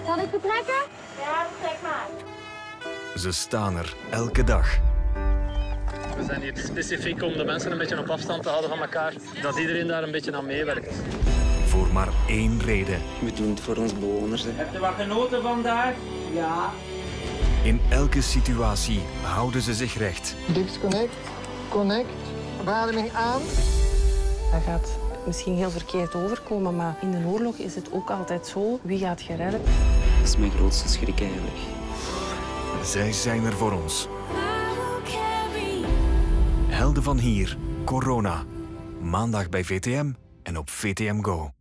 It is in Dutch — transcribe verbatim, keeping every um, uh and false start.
Zal ik vertrekken? Ja, trek maar. Ze staan er elke dag. We zijn hier specifiek om de mensen een beetje op afstand te houden van elkaar. Dat iedereen daar een beetje aan meewerkt. Voor maar één reden. We doen het voor ons bewoners. Hè. Heb je wat genoten vandaag? Ja. In elke situatie houden ze zich recht. Disconnect, connect, beademing aan. Dat gaat misschien heel verkeerd overkomen, maar in de oorlog is het ook altijd zo. Wie gaat je redden? Dat is mijn grootste schrik eigenlijk. Zij zijn er voor ons. Helden van hier, Corona. Maandag bij V T M en op V T M Go.